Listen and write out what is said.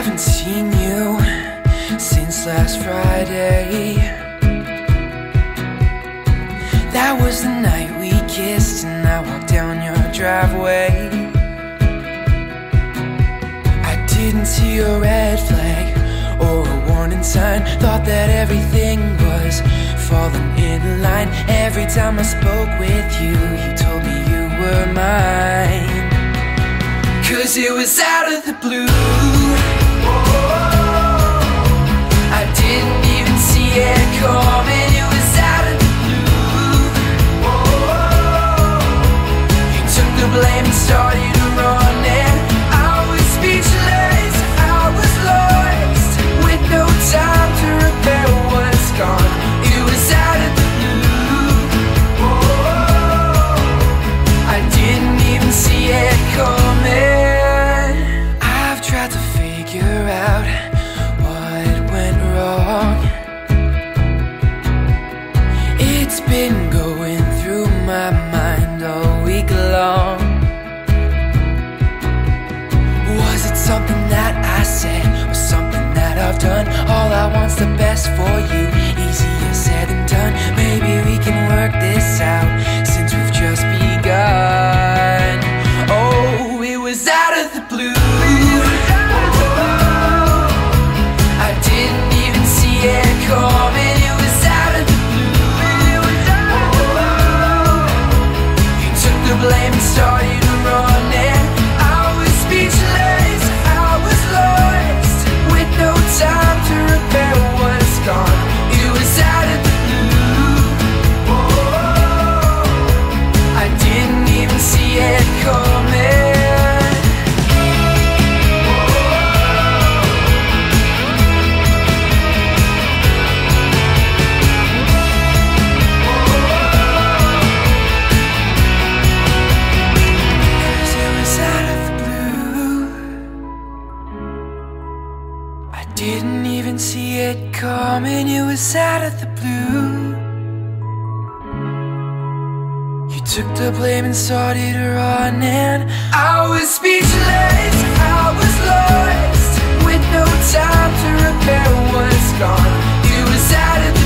haven't seen you since last Friday. That was the night we kissed and I walked down your driveway. I didn't see a red flag or a warning sign. Thought that everything was falling in line. Every time I spoke with you, you told me you were mine. 'Cause it was out of the blue. I didn't even see it coming. It was out of the blue. You took the blame and started running. I was speechless, I was lost, with no time to repair what's gone. It was out of the blue. I didn't even see it coming. I've tried to figure out what went wrong. It's been going through my mind all week long. Was it something that I said or something that I've done? All I want's the best for you, easier said than done. Maybe we can work this out since we've just begun. Oh, it was out of the blue. I didn't even see it coming. It was out of the blue. You took the blame and started running. I was speechless, I was lost, with no time to repair what's gone. It was out of the blue. I didn't even see it coming. Didn't even see it coming. It was out of the blue. You took the blame and started running. I was speechless, I was lost, with no time to repair what's gone. It was out of the